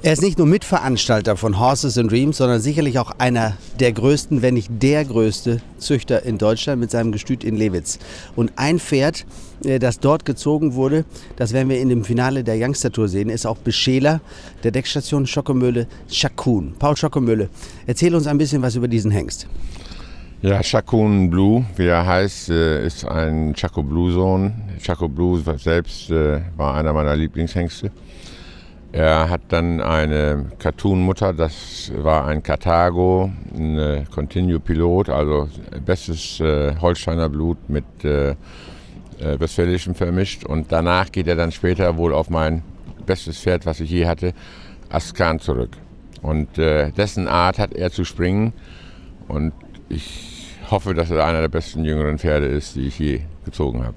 Er ist nicht nur Mitveranstalter von Horses and Dreams, sondern sicherlich auch einer der größten, wenn nicht der größte Züchter in Deutschland mit seinem Gestüt in Lewitz. Und ein Pferd, das dort gezogen wurde, das werden wir in dem Finale der Youngster Tour sehen, ist auch Beschäler der Deckstation Schockemöhle Shakun. Paul Schockemöhle, erzähl uns ein bisschen was über diesen Hengst. Ja, Shakun Blue, wie er heißt, ist ein Chaco Blue Sohn. Chaco Blue selbst war einer meiner Lieblingshengste. Er hat dann eine Cartoon-Mutter, das war ein Karthago, ein Continue-Pilot, also bestes Holsteiner Blut mit Westfälischem vermischt. Und danach geht er dann später wohl auf mein bestes Pferd, was ich je hatte, Askan zurück. Und dessen Art hat er zu springen. Und ich hoffe, dass er einer der besten jüngeren Pferde ist, die ich je gezogen habe.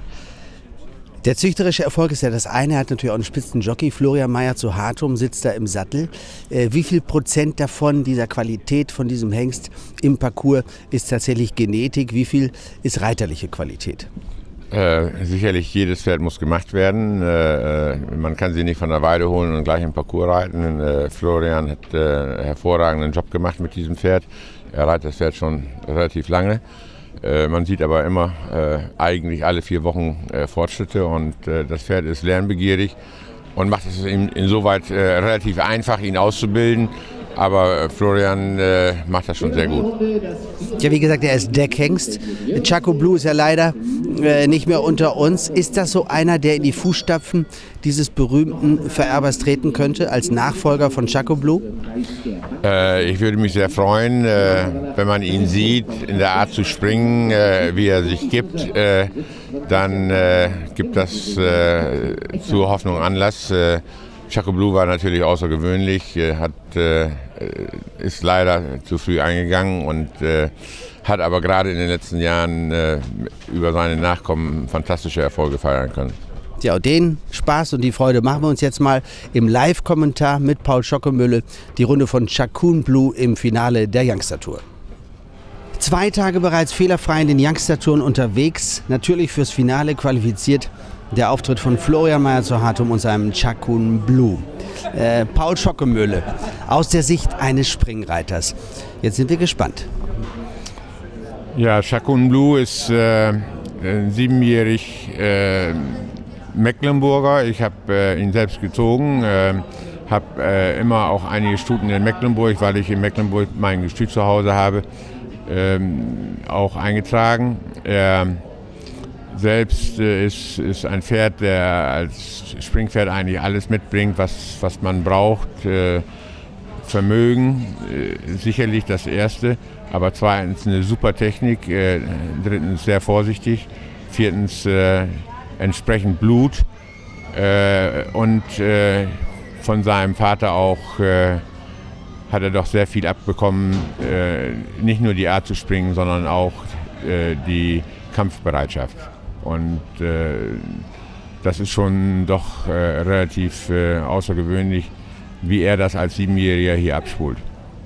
Der züchterische Erfolg ist ja das eine, er hat natürlich auch einen Spitzenjockey. Florian Meyer zu Hartum sitzt da im Sattel. Wie viel Prozent davon, dieser Qualität von diesem Hengst im Parcours, ist tatsächlich Genetik? Wie viel ist reiterliche Qualität? Sicherlich, jedes Pferd muss gemacht werden. Man kann sie nicht von der Weide holen und gleich im Parcours reiten. Florian hat einen hervorragenden Job gemacht mit diesem Pferd. Er reitet das Pferd schon relativ lange. Man sieht aber immer eigentlich alle 4 Wochen Fortschritte und das Pferd ist lernbegierig und macht es insoweit relativ einfach, ihn auszubilden. Aber Florian macht das schon sehr gut. Ja, wie gesagt, er ist Deckhengst. Chaco Blue ist ja leider nicht mehr unter uns. Ist das so einer, der in die Fußstapfen dieses berühmten Vererbers treten könnte, als Nachfolger von Chaco Blue? Ich würde mich sehr freuen, wenn man ihn sieht, in der Art zu springen, wie er sich gibt. Dann gibt das zur Hoffnung Anlass. Chaco Blue war natürlich außergewöhnlich, ist leider zu früh eingegangen und hat aber gerade in den letzten Jahren über seine Nachkommen fantastische Erfolge feiern können. Ja, und den Spaß und die Freude machen wir uns jetzt mal im Live-Kommentar mit Paul Schockemöhle, die Runde von Shakun Blue im Finale der Youngster Tour. 2 Tage bereits fehlerfrei in den Youngster Touren unterwegs, natürlich fürs Finale qualifiziert der Auftritt von Florian Meyer zu Hartum und seinem Shakun Blue. Paul Schockemöhle, aus der Sicht eines Springreiters. Jetzt sind wir gespannt. Ja, Shakun Blue ist 7-jährig Mecklenburger. Ich habe ihn selbst gezogen, habe immer auch einige Stuten in Mecklenburg, weil ich in Mecklenburg mein Gestüt zu Hause habe, auch eingetragen. Er selbst ist ein Pferd, der als Springpferd eigentlich alles mitbringt, was man braucht. Vermögen, sicherlich das Erste, aber zweitens eine super Technik, drittens sehr vorsichtig, viertens entsprechend Blut und von seinem Vater auch hat er doch sehr viel abbekommen, nicht nur die Art zu springen, sondern auch die Kampfbereitschaft. Und das ist schon doch relativ außergewöhnlich, wie er das als 7-Jähriger hier abspult.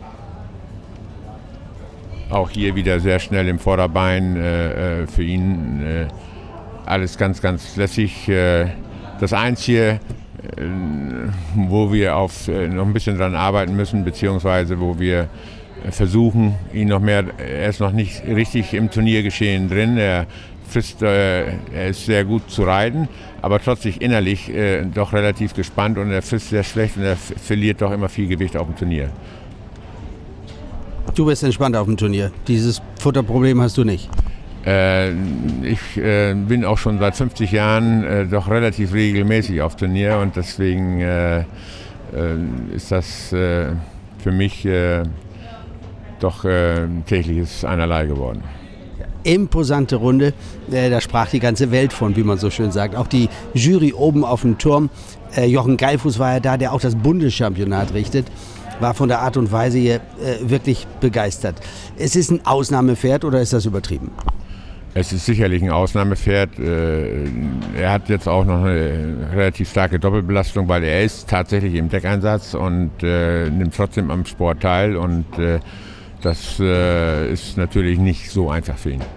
Auch hier wieder sehr schnell im Vorderbein, für ihn alles ganz, ganz lässig. Das Einzige, wo wir noch ein bisschen dran arbeiten müssen, beziehungsweise wo wir versuchen, ihn noch mehr, er ist noch nicht richtig im Turniergeschehen drin, er ist sehr gut zu reiten, aber trotzdem innerlich doch relativ gespannt und er frisst sehr schlecht und er verliert doch immer viel Gewicht auf dem Turnier. Du bist entspannt auf dem Turnier. Dieses Futterproblem hast du nicht. Ich bin auch schon seit 50 Jahren doch relativ regelmäßig auf Turnier und deswegen ist das für mich doch tägliches Einerlei geworden. Imposante Runde, da sprach die ganze Welt von, wie man so schön sagt. Auch die Jury oben auf dem Turm, Jochen Geilfuß war ja da, der auch das Bundeschampionat richtet, war von der Art und Weise hier wirklich begeistert. Es ist ein Ausnahmepferd oder ist das übertrieben? Es ist sicherlich ein Ausnahmepferd. Er hat jetzt auch noch eine relativ starke Doppelbelastung, weil er ist tatsächlich im Deckeinsatz und nimmt trotzdem am Sport teil und das ist natürlich nicht so einfach für ihn.